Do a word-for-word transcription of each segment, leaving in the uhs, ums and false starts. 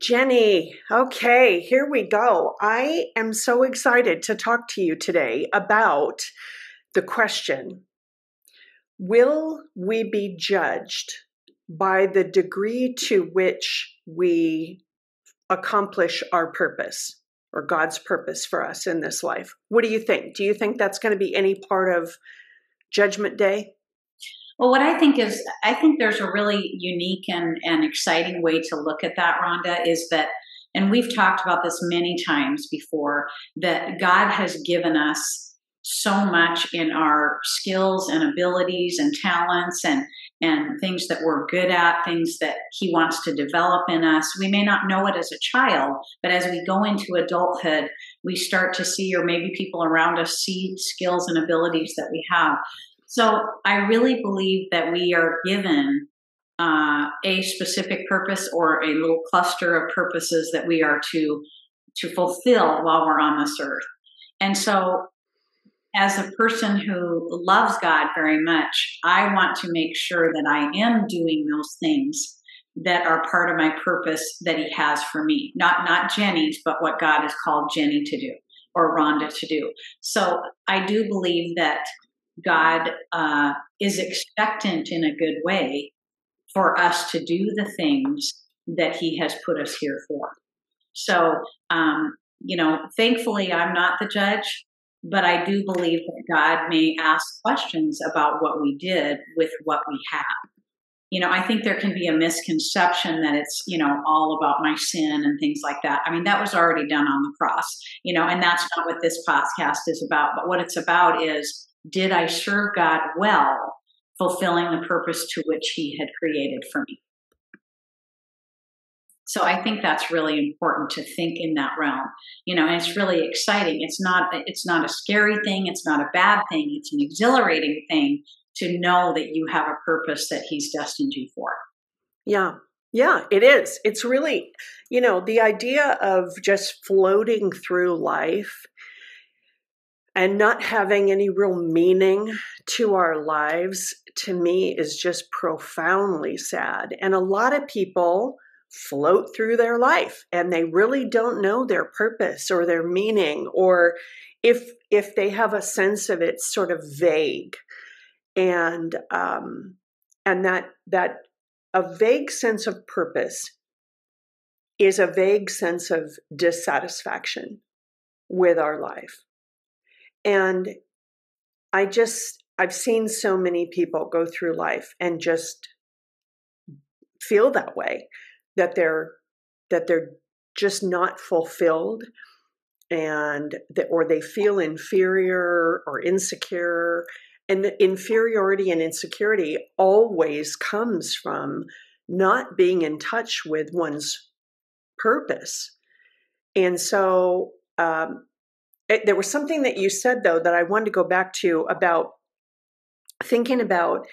Jenny, okay, here we go. I am so excited to talk to you today about the question, will we be judged by the degree to which we accomplish our purpose or God's purpose for us in this life? What do you think? Do you think that's going to be any part of Judgment Day? Well, what I think is, I think there's a really unique and, and exciting way to look at that, Rhonda, is that, and we've talked about this many times before, that God has given us so much in our skills and abilities and talents and, and things that we're good at, things that He wants to develop in us. We may not know it as a child, but as we go into adulthood, we start to see, or maybe people around us see, skills and abilities that we have. So I really believe that we are given uh, a specific purpose or a little cluster of purposes that we are to to fulfill while we're on this earth. And so as a person who loves God very much, I want to make sure that I am doing those things that are part of my purpose that He has for me. Not, not Jenny's, but what God has called Jenny to do or Rhonda to do. So I do believe that God uh, is expectant in a good way for us to do the things that He has put us here for. So, um, you know, thankfully I'm not the judge, but I do believe that God may ask questions about what we did with what we have. You know, I think there can be a misconception that it's, you know, all about my sin and things like that. I mean, that was already done on the cross, you know, and that's not what this podcast is about. But what it's about is, did I serve God well, fulfilling the purpose to which He had created for me? So I think that's really important to think in that realm, you know, and it's really exciting. It's not, it's not a scary thing. It's not a bad thing. It's an exhilarating thing to know that you have a purpose that He's destined you for. Yeah. Yeah, it is. It's really, you know, the idea of just floating through life and not having any real meaning to our lives, to me, is just profoundly sad. And a lot of people float through their life and they really don't know their purpose or their meaning, or if if they have a sense of it, sort of vague. And um, and that that a vague sense of purpose is a vague sense of dissatisfaction with our life. And I just, I've seen so many people go through life and just feel that way, that they're, that they're just not fulfilled, and that, or they feel inferior or insecure. And the inferiority and insecurity always comes from not being in touch with one's purpose. And so, um, It, there was something that you said, though, that I wanted to go back to about thinking about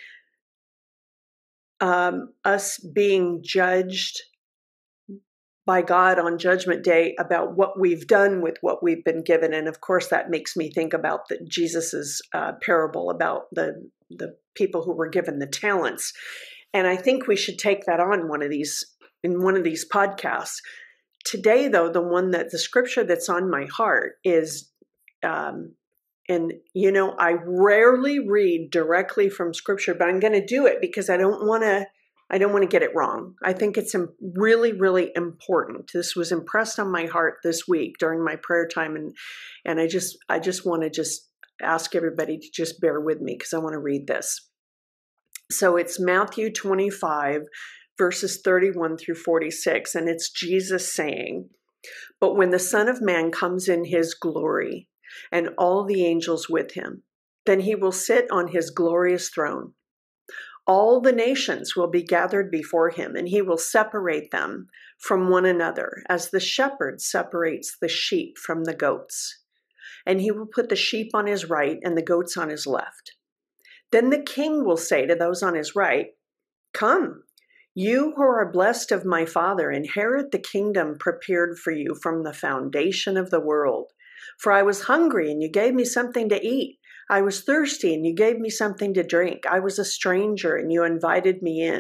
um, us being judged by God on Judgment Day about what we've done with what we've been given. And of course, that makes me think about the, Jesus's uh, parable about the, the people who were given the talents. And I think we should take that on one of these, in one of these podcasts. Today, though, the one that the scripture that's on my heart is, um, and, you know, I rarely read directly from scripture, but I'm going to do it because I don't want to, I don't want to get it wrong. I think it's really, really important. This was impressed on my heart this week during my prayer time. And, and I just, I just want to just ask everybody to just bear with me because I want to read this. So it's Matthew twenty-five, verses thirty-one through forty-six, and it's Jesus saying, "But when the Son of Man comes in His glory, and all the angels with Him, then He will sit on His glorious throne. All the nations will be gathered before Him, and He will separate them from one another, as the shepherd separates the sheep from the goats. And He will put the sheep on His right and the goats on His left. Then the King will say to those on His right, 'Come, you who are blessed of my Father, inherit the kingdom prepared for you from the foundation of the world. For I was hungry, and you gave me something to eat. I was thirsty, and you gave me something to drink. I was a stranger, and you invited me in.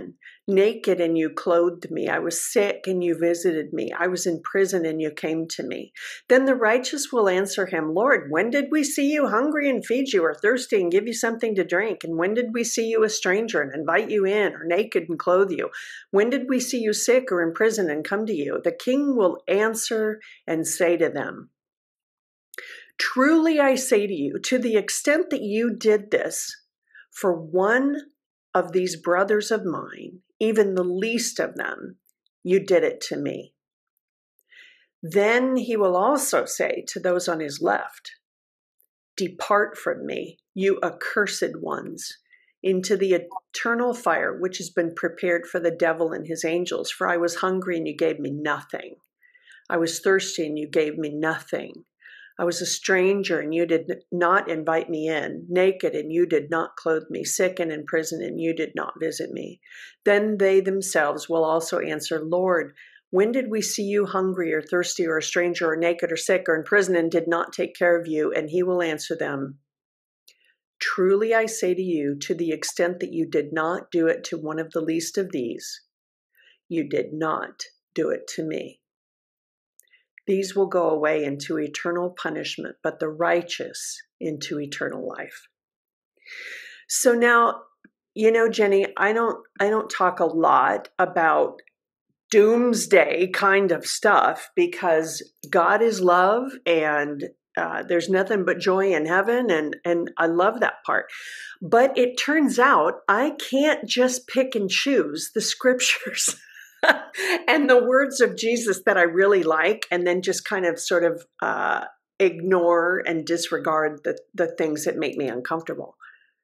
naked and you clothed me. I was sick and you visited me. I was in prison and you came to me. Then the righteous will answer him, Lord, when did we see you hungry and feed you, or thirsty and give you something to drink? And when did we see you a stranger and invite you in, or naked and clothe you? When did we see you sick or in prison and come to you? The king will answer and say to them, truly I say to you, to the extent that you did this for one of these brothers of mine, even the least of them, you did it to me. Then he will also say to those on his left, depart from me, you accursed ones, into the eternal fire which has been prepared for the devil and his angels. For I was hungry and you gave me nothing. I was thirsty and you gave me nothing. I was a stranger and you did not invite me in, naked and you did not clothe me, sick and in prison and you did not visit me. Then they themselves will also answer, Lord, when did we see you hungry or thirsty or a stranger or naked or sick or in prison and did not take care of you? And he will answer them, truly I say to you, to the extent that you did not do it to one of the least of these, you did not do it to me. These will go away into eternal punishment, but the righteous into eternal life. So now, you know, Jenny, I don't, I don't talk a lot about doomsday kind of stuff because God is love and uh, there's nothing but joy in heaven. And, and I love that part. But it turns out I can't just pick and choose the scriptures and the words of Jesus that I really like, and then just kind of sort of uh, ignore and disregard the, the things that make me uncomfortable.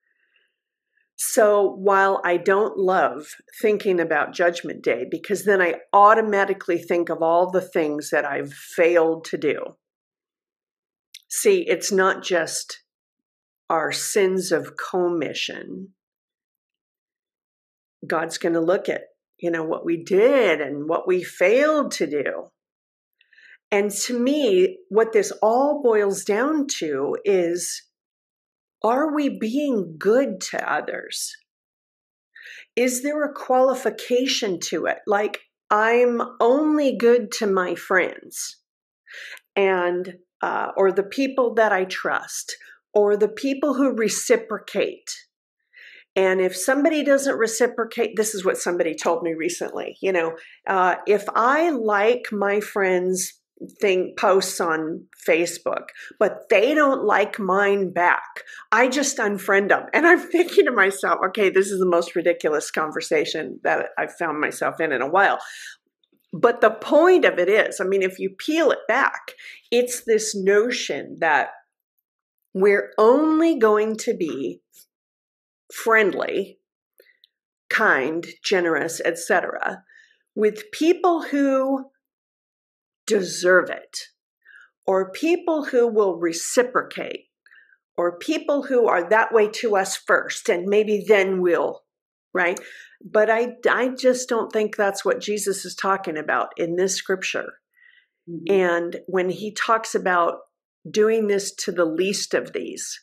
So while I don't love thinking about Judgment Day, because then I automatically think of all the things that I've failed to do. See, it's not just our sins of commission. God's going to look at, you know, what we did and what we failed to do. And to me, what this all boils down to is, are we being good to others? Is there a qualification to it? Like, I'm only good to my friends and uh, or the people that I trust, or the people who reciprocate. And if somebody doesn't reciprocate, this is what somebody told me recently, you know, uh, if I like my friends' thing posts on Facebook, but they don't like mine back, I just unfriend them. And I'm thinking to myself, okay, this is the most ridiculous conversation that I've found myself in in a while. But the point of it is, I mean, if you peel it back, it's this notion that we're only going to be friendly, kind, generous, et cetera, with people who deserve it, or people who will reciprocate, or people who are that way to us first, and maybe then we'll, right? But I, I just don't think that's what Jesus is talking about in this scripture. Mm-hmm. And when he talks about doing this to the least of these,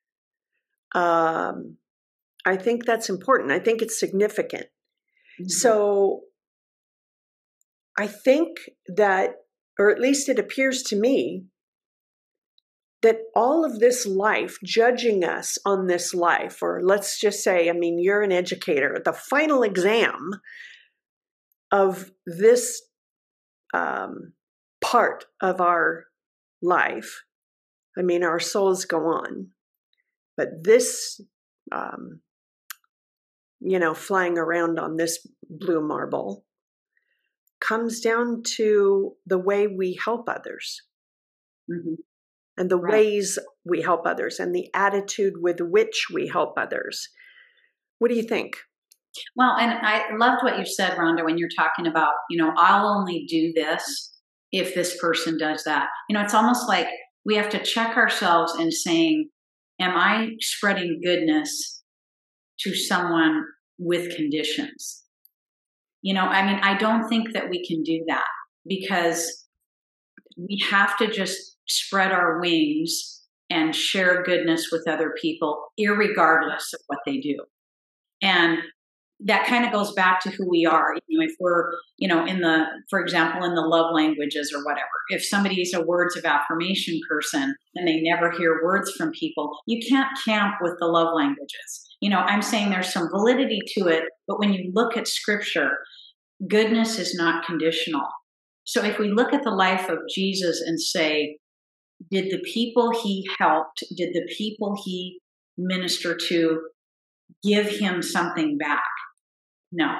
um, I think that's important. I think it's significant. Mm-hmm. So I think that, or at least it appears to me, that all of this life, judging us on this life, or let's just say, I mean, you're an educator, the final exam of this um, part of our life, I mean, our souls go on, but this, um, you know, flying around on this blue marble comes down to the way we help others. Mm-hmm. And the right. ways we help others and the attitude with which we help others. What do you think? Well, and I loved what you said, Rhonda, when you're talking about, you know, I'll only do this if this person does that. You know, it's almost like we have to check ourselves and saying, am I spreading goodness to someone with conditions? You know, I mean, I don't think that we can do that, because we have to just spread our wings and share goodness with other people, irregardless of what they do. And that kind of goes back to who we are. You know, if we're, you know, in the, for example, in the love languages or whatever, if somebody is a words of affirmation person and they never hear words from people, you can't camp with the love languages. You know, I'm saying there's some validity to it, but when you look at scripture, goodness is not conditional. So if we look at the life of Jesus and say, did the people he helped, did the people he ministered to give him something back? No.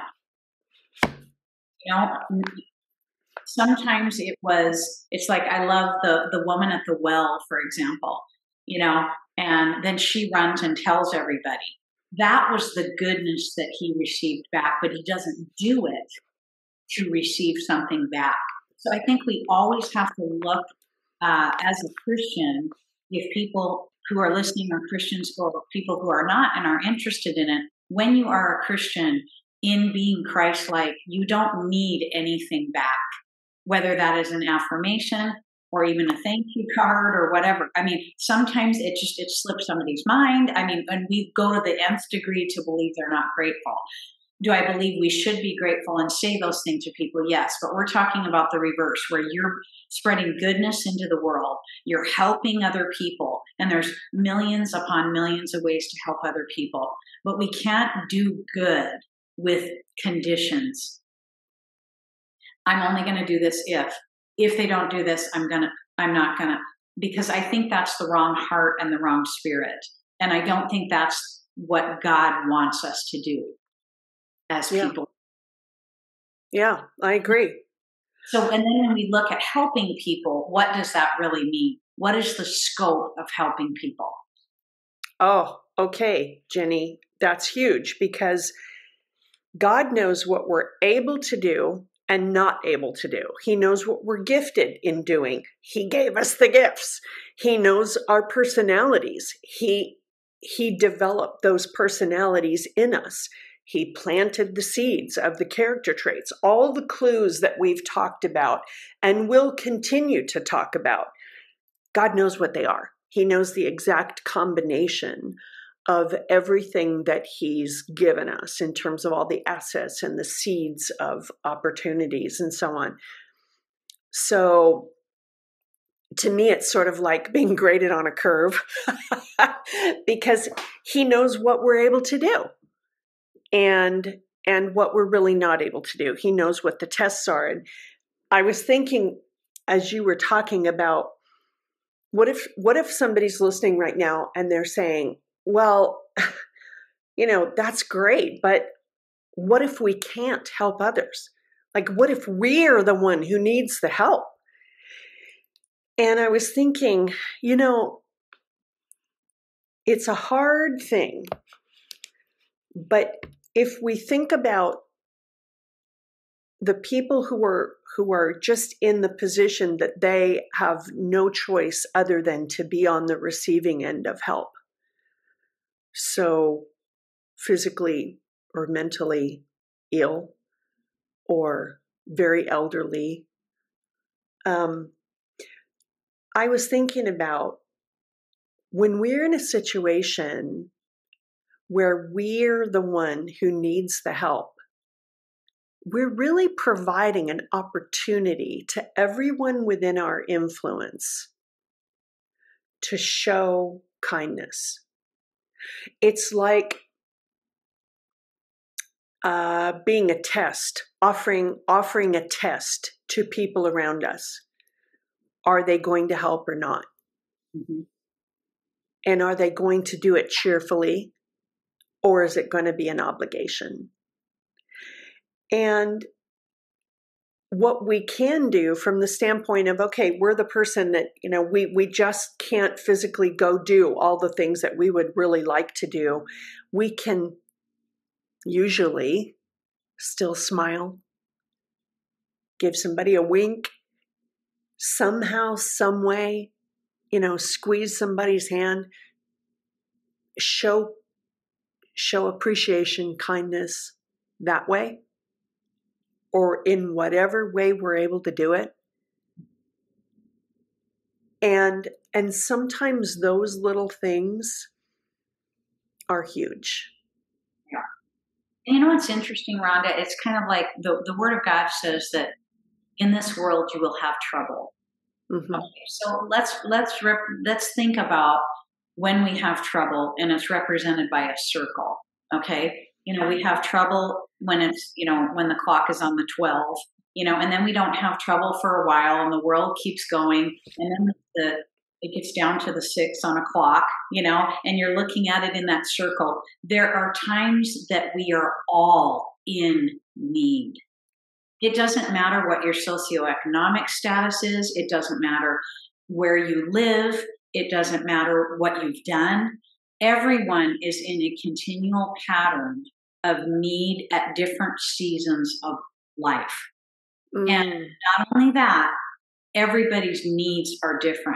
You know, sometimes it was, it's like, I love the, the woman at the well, for example, you know, and then she runs and tells everybody. That was the goodness that he received back, but he doesn't do it to receive something back. So I think we always have to look uh, as a Christian, if people who are listening are Christians or people who are not and are interested in it, when you are a Christian, in being Christ-like, you don't need anything back, whether that is an affirmation or even a thank you card or whatever. I mean, sometimes it just, it slips somebody's mind. I mean, and we go to the nth degree to believe they're not grateful. Do I believe we should be grateful and say those things to people? Yes, but we're talking about the reverse, where you're spreading goodness into the world. You're helping other people, and there's millions upon millions of ways to help other people. But we can't do good with conditions. I'm only going to do this if. If they don't do this, I'm gonna. I'm not gonna, because I think that's the wrong heart and the wrong spirit, and I don't think that's what God wants us to do as yeah. people. Yeah, I agree. So, and then when we look at helping people, what does that really mean? What is the scope of helping people? Oh, okay, Jenny, that's huge, because God knows what we're able to do and not able to do. He knows what we're gifted in doing. He gave us the gifts. He knows our personalities. He, he developed those personalities in us. He planted the seeds of the character traits, all the clues that we've talked about and will continue to talk about. God knows what they are. He knows the exact combination of everything that he's given us in terms of all the assets and the seeds of opportunities and so on. So to me, it's sort of like being graded on a curve because he knows what we're able to do and and what we're really not able to do. He knows what the tests are. And I was thinking, as you were talking about, what if what if somebody's listening right now and they're saying, well, you know, that's great, but what if we can't help others? Like, what if we're the one who needs the help? And I was thinking, you know, it's a hard thing, but if we think about the people who are who are just in the position that they have no choice other than to be on the receiving end of help, so physically or mentally ill or very elderly, um, I was thinking about when we're in a situation where we're the one who needs the help, we're really providing an opportunity to everyone within our influence to show kindness. It's like uh, being a test, offering offering a test to people around us. Are they going to help or not? Mm-hmm. And are they going to do it cheerfully, or is it going to be an obligation? And what we can do from the standpoint of, okay, we're the person that, you know, we, we just can't physically go do all the things that we would really like to do. We can usually still smile, give somebody a wink, somehow, some way, you know, squeeze somebody's hand, show, show appreciation, kindness that way, or in whatever way we're able to do it. And and sometimes those little things are huge. Yeah. You know what's interesting, Rhonda? It's kind of like the, the Word of God says that in this world you will have trouble. Mm-hmm. Okay, so let's let's rep, let's think about when we have trouble, and it's represented by a circle. Okay, you know we have trouble when it's you know when the clock is on the twelve, you know, and then we don't have trouble for a while, and the world keeps going, and then the it gets down to the six on a clock, you know, and you're looking at it in that circle. There are times that we are all in need. It doesn't matter what your socioeconomic status is. It doesn't matter where you live. It doesn't matter what you've done. Everyone is in a continual pattern of need at different seasons of life. Mm. And not only that, everybody's needs are different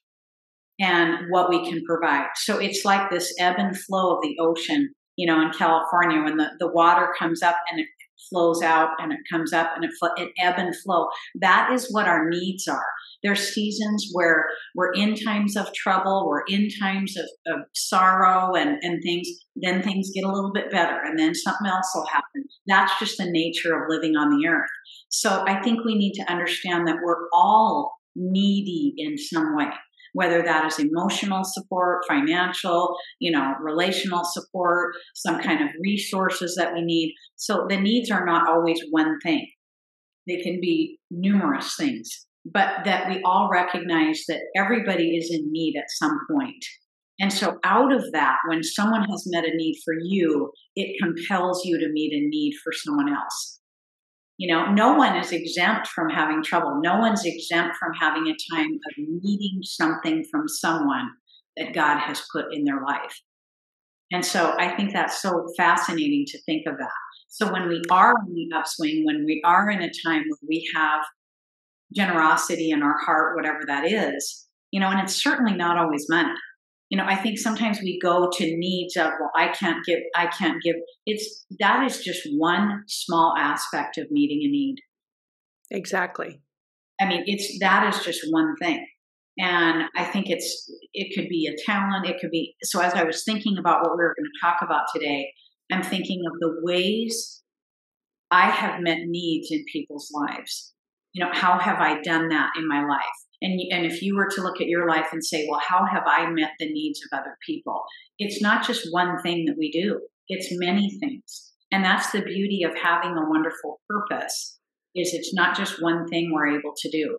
and what we can provide. So it's like this ebb and flow of the ocean, you know, in California, when the, the water comes up and it flows out and it comes up and it, it ebb and flow. That is what our needs are. There's seasons where we're in times of trouble, we're in times of, of sorrow and, and things, then things get a little bit better and then something else will happen. That's just the nature of living on the earth. So I think we need to understand that we're all needy in some way, whether that is emotional support, financial, you know, relational support, some kind of resources that we need. So the needs are not always one thing. They can be numerous things, but that we all recognize that everybody is in need at some point. And so out of that, when someone has met a need for you, it compels you to meet a need for someone else. You know, no one is exempt from having trouble. No one's exempt from having a time of needing something from someone that God has put in their life. And so I think that's so fascinating to think of that. So when we are in the upswing, when we are in a time where we have generosity in our heart, whatever that is, you know, and it's certainly not always money. You know, I think sometimes we go to needs of, well, I can't give, I can't give. It's, that is just one small aspect of meeting a need. Exactly. I mean, it's, that is just one thing. And I think it's, it could be a talent. It could be, so as I was thinking about what we were going to talk about today, I'm thinking of the ways I have met needs in people's lives. You know, how have I done that in my life? And, and if you were to look at your life and say, well, how have I met the needs of other people? It's not just one thing that we do. It's many things. And that's the beauty of having a wonderful purpose, is it's not just one thing we're able to do.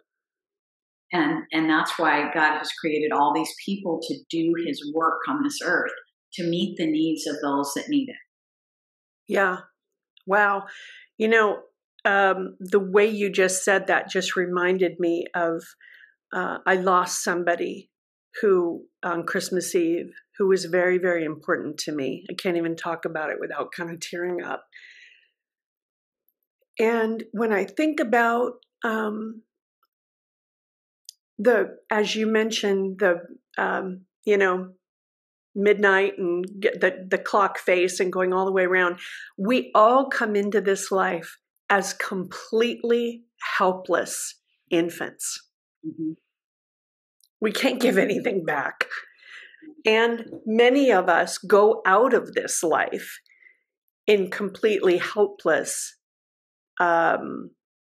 And, and that's why God has created all these people to do his work on this earth, to meet the needs of those that need it. Yeah. Wow. You know, um, the way you just said that just reminded me of, uh, I lost somebody who on Christmas Eve, who was very, very important to me. I can't even talk about it without kind of tearing up. And when I think about um, the, as you mentioned, the, um, you know, midnight and get the, the clock face and going all the way around, we all come into this life as completely helpless infants. Mm-hmm. We can't give anything back. And many of us go out of this life in completely helpless um,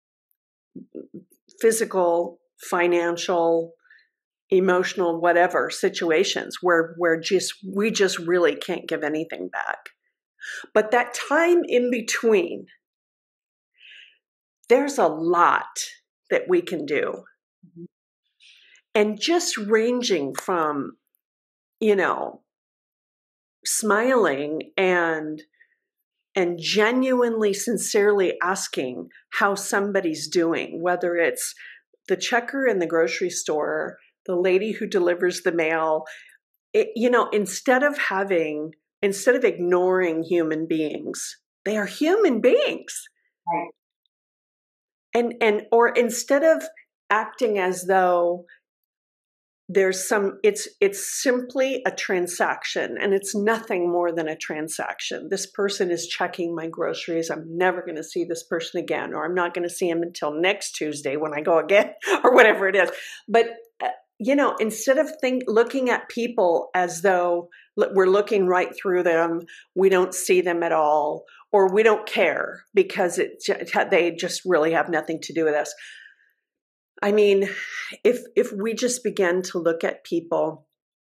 physical, financial, emotional, whatever situations where where just we just really can't give anything back. But that time in between, there's a lot that we can do. Mm-hmm. And just ranging from, you know, smiling and and genuinely, sincerely asking how somebody's doing, whether it's the checker in the grocery store, the lady who delivers the mail, it, you know, instead of having, instead of ignoring human beings, they are human beings. Right. And, and, or instead of acting as though there's some, it's, it's simply a transaction, and it's nothing more than a transaction. This person is checking my groceries. I'm never going to see this person again, or I'm not going to see him until next Tuesday when I go again, or whatever it is. But, uh, you know, instead of think, looking at people as though we're looking right through them, we don't see them at all, or we don't care because it, they just really have nothing to do with us. I mean, if if we just begin to look at people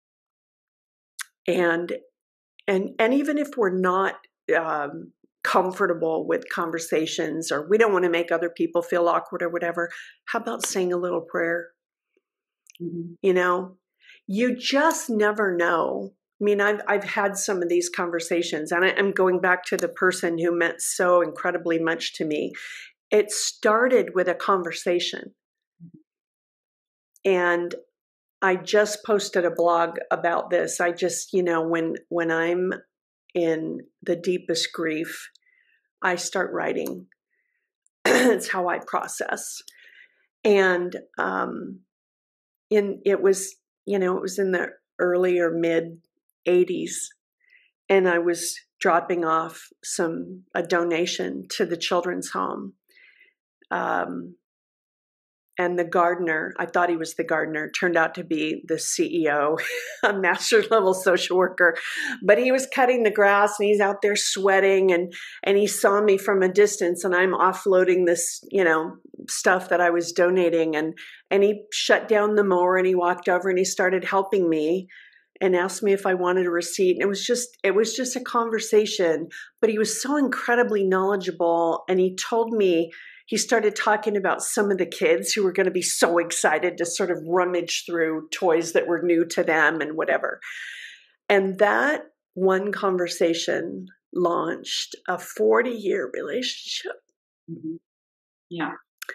and and and even if we're not um, comfortable with conversations, or we don't want to make other people feel awkward or whatever, how about saying a little prayer? Mm-hmm. You know, you just never know. I mean, I've I've had some of these conversations, and I, I'm going back to the person who meant so incredibly much to me. It started with a conversation. And I just posted a blog about this. I just, you know, when when I'm in the deepest grief, I start writing. It's how I process. And um, in it was, you know, it was in the early or mid eighties, and I was dropping off some a donation to the children's home. Um, And the gardener, I thought he was the gardener, turned out to be the C E O, a master level social worker. But he was cutting the grass and he's out there sweating, and, and he saw me from a distance, and I'm offloading this, you know, stuff that I was donating. And, and he shut down the mower and he walked over and he started helping me and asked me if I wanted a receipt. And it was just, it was just a conversation, but he was so incredibly knowledgeable. And he told me, he started talking about some of the kids who were going to be so excited to sort of rummage through toys that were new to them and whatever. And that one conversation launched a forty-year relationship. Mm-hmm. Yeah.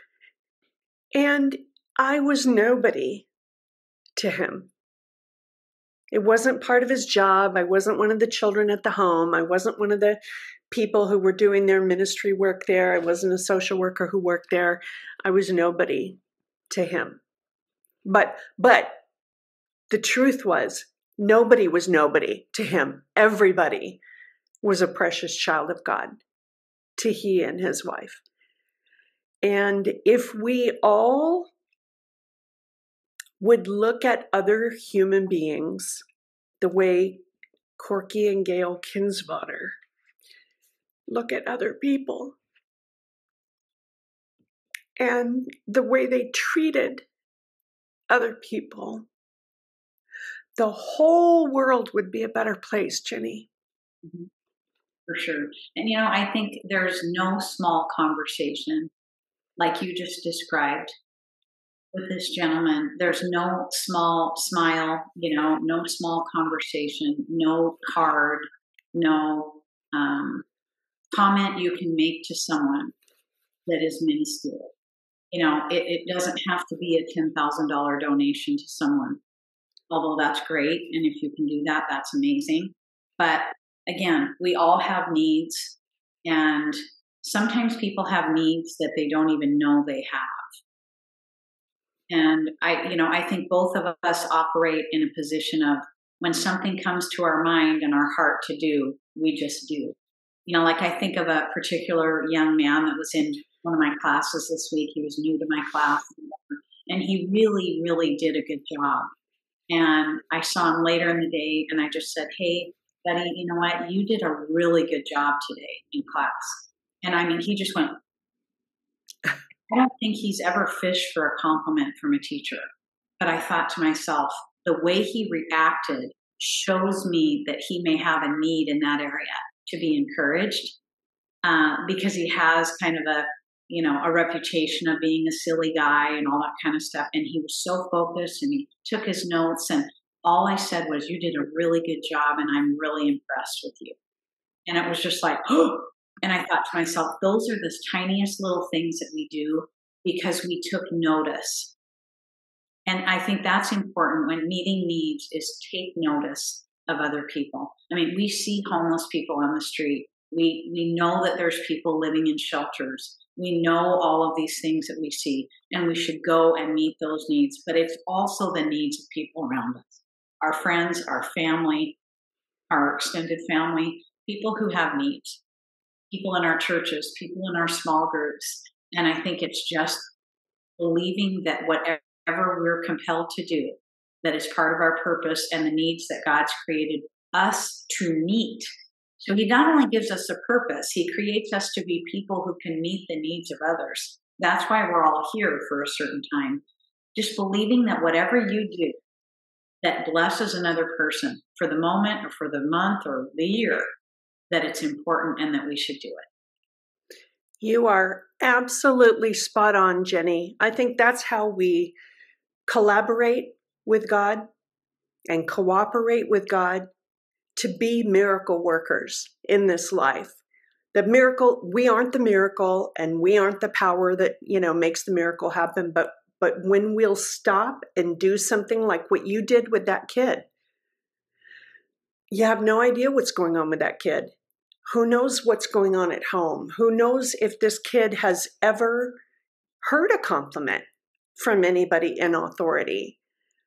And I was nobody to him. It wasn't part of his job. I wasn't one of the children at the home. I wasn't one of the people who were doing their ministry work there. I wasn't a social worker who worked there. I was nobody to him. But but the truth was, nobody was nobody to him. Everybody was a precious child of God to he and his wife. And if we all would look at other human beings the way Corky and Gail Kinswater look at other people, and the way they treated other people, the whole world would be a better place, Jenny. Mm-hmm. For sure. And, you know, I think there's no small conversation like you just described with this gentleman. There's no small smile, you know, no small conversation, no card, no um, comment you can make to someone that is minuscule. You know, it, it doesn't have to be a ten thousand dollars donation to someone, although that's great. And if you can do that, that's amazing. But again, we all have needs, and sometimes people have needs that they don't even know they have. And I, you know, I think both of us operate in a position of when something comes to our mind and our heart to do, we just do. You know, like I think of a particular young man that was in one of my classes this week. He was new to my class, and he really, really did a good job. And I saw him later in the day, and I just said, "Hey, buddy, you know what? You did a really good job today in class." And I mean, he just went, I don't think he's ever fished for a compliment from a teacher. But I thought to myself, the way he reacted shows me that he may have a need in that area to be encouraged, uh, because he has kind of a, you know, a reputation of being a silly guy and all that kind of stuff. And he was so focused, and he took his notes, and all I said was, "You did a really good job, and I'm really impressed with you." And it was just like, oh, and I thought to myself, those are the tiniest little things that we do because we took notice. And I think that's important when meeting needs, is take notice of other people. I mean, we see homeless people on the street. We we know that there's people living in shelters. We know all of these things that we see, and we should go and meet those needs. But it's also the needs of people around us, our friends, our family, our extended family, people who have needs, people in our churches, people in our small groups. And I think it's just believing that whatever we're compelled to do, that is part of our purpose and the needs that God's created us to meet, So he not only gives us a purpose, he creates us to be people who can meet the needs of others. That's why we're all here for a certain time. Just believing that whatever you do that blesses another person for the moment or for the month or the year, that it's important and that we should do it. You are absolutely spot on, Jenny. I think that's how we collaborate with God and cooperate with God to be miracle workers in this life. The miracle, we aren't the miracle and we aren't the power that, you know, makes the miracle happen. But, but when we'll stop and do something like what you did with that kid, you have no idea what's going on with that kid. Who knows what's going on at home? Who knows if this kid has ever heard a compliment from anybody in authority?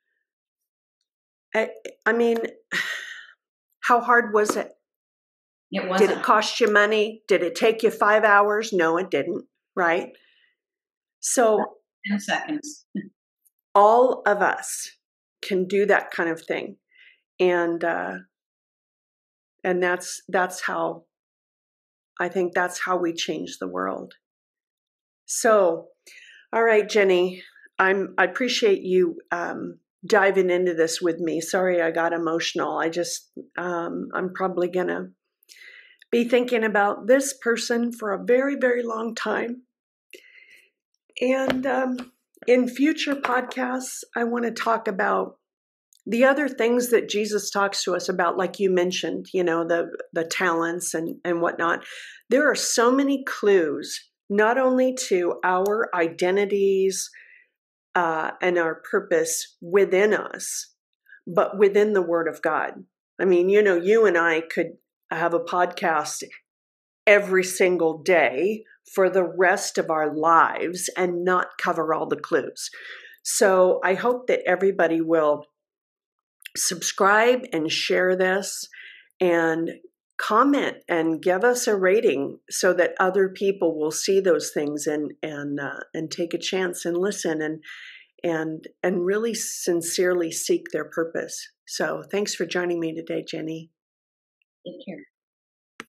I, I mean, how hard was it? It wasn't. Did it cost you money? Did it take you five hours? No, it didn't, right? So ten seconds. All of us can do that kind of thing. And uh, and that's that's how, I think that's how we change the world. So, all right, Jenny, I'm I appreciate you um, diving into this with me. Sorry I got emotional. I just, um, I'm probably going to be thinking about this person for a very, very long time. And um, in future podcasts, I want to talk about the other things that Jesus talks to us about, like you mentioned, you know, the, the talents and, and whatnot. There are so many clues, not only to our identities uh, and our purpose within us, but within the Word of God. I mean, you know, you and I could have a podcast every single day for the rest of our lives and not cover all the clues. So I hope that everybody will subscribe and share this and comment and give us a rating so that other people will see those things and and uh, and take a chance and listen and and and really sincerely seek their purpose. So thanks for joining me today, Jenny. Take care.